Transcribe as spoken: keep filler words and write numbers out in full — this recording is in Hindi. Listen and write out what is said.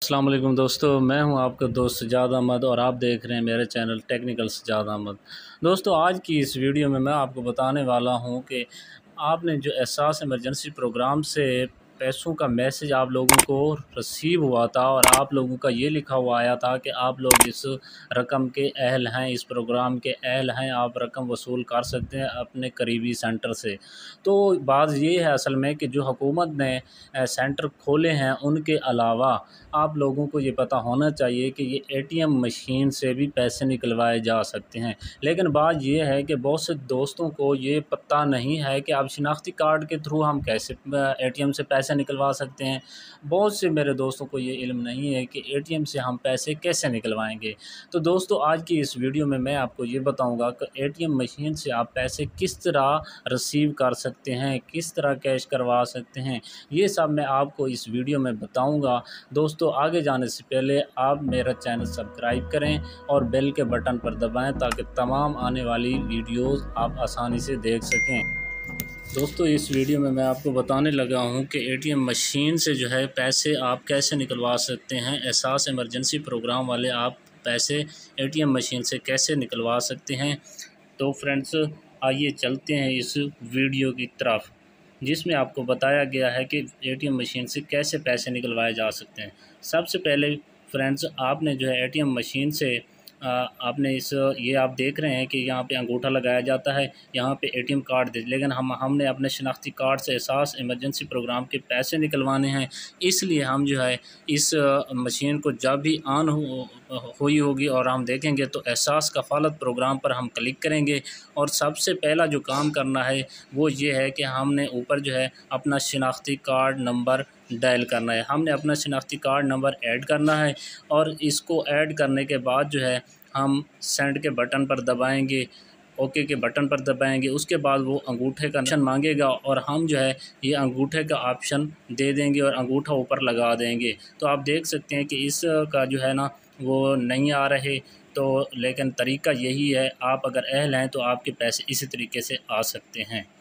अस्सलाम वालेकुम दोस्तों, मैं हूं आपका दोस्त सज्जाद अहमद और आप देख रहे हैं मेरे चैनल टेक्निकल सज्जाद अहमद। दोस्तों, आज की इस वीडियो में मैं आपको बताने वाला हूं कि आपने जो एहसास इमरजेंसी प्रोग्राम से पैसों का मैसेज आप लोगों को रिसीव हुआ था और आप लोगों का ये लिखा हुआ आया था कि आप लोग इस रकम के अहल हैं, इस प्रोग्राम के अहल हैं, आप रकम वसूल कर सकते हैं अपने करीबी सेंटर से। तो बात ये है असल में कि जो हुकूमत ने अ, सेंटर खोले हैं उनके अलावा आप लोगों को ये पता होना चाहिए कि ये एटीएम मशीन से भी पैसे निकलवाए जा सकते हैं। लेकिन बात ये है कि बहुत से दोस्तों को ये पता नहीं है कि आप शिनाख्ती कार्ड के थ्रू हम कैसे एटीएम से पैसे निकलवा सकते हैं। बहुत से मेरे दोस्तों को ये इल्म नहीं है कि एटीएम से हम पैसे कैसे निकलवाएंगे। तो दोस्तों, आज की इस वीडियो में मैं आपको ये बताऊंगा कि एटीएम मशीन से आप पैसे किस तरह रिसीव कर सकते हैं, किस तरह कैश करवा सकते हैं, ये सब मैं आपको इस वीडियो में बताऊँगा। दोस्तों, आगे जाने से पहले आप मेरा चैनल सब्सक्राइब करें और बेल के बटन पर दबाएं ताकि तमाम आने वाली वीडियोस आप आसानी से देख सकें। दोस्तों, इस वीडियो में मैं आपको बताने लगा हूं कि एटीएम मशीन से जो है पैसे आप कैसे निकलवा सकते हैं। एहसास इमरजेंसी प्रोग्राम वाले आप पैसे एटीएम मशीन से कैसे निकलवा सकते हैं। तो फ्रेंड्स, आइए चलते हैं इस वीडियो की तरफ, जिसमें आपको बताया गया है कि एटीएम मशीन से कैसे पैसे निकलवाए जा सकते हैं। सबसे पहले फ्रेंड्स, आपने जो है एटीएम मशीन से आ, आपने इस ये आप देख रहे हैं कि यहाँ पे अंगूठा लगाया जाता है, यहाँ पे एटीएम कार्ड दे, लेकिन हम हमने अपने शनाख्ती कार्ड से एहसास इमरजेंसी प्रोग्राम के पैसे निकलवाने हैं। इसलिए हम जो है इस मशीन को जब भी ऑन हो हुई होगी और हम देखेंगे तो एहसास कफ़ालत प्रोग्राम पर हम क्लिक करेंगे और सबसे पहला जो काम करना है वो ये है कि हमने ऊपर जो है अपना शिनाख्ती कार्ड नंबर डायल करना है। हमने अपना शिनाख्ती कार्ड नंबर ऐड करना है और इसको ऐड करने के बाद जो है हम सेंड के बटन पर दबाएंगे, ओके के बटन पर दबाएंगे। उसके बाद वो अंगूठे का ऑप्शन मांगेगा और हम जो है ये अंगूठे का ऑप्शन दे देंगे और अंगूठा ऊपर लगा देंगे। तो आप देख सकते हैं कि इसका जो है ना वो नहीं आ रहे, तो लेकिन तरीका यही है, आप अगर अहल हैं तो आपके पैसे इसी तरीके से आ सकते हैं।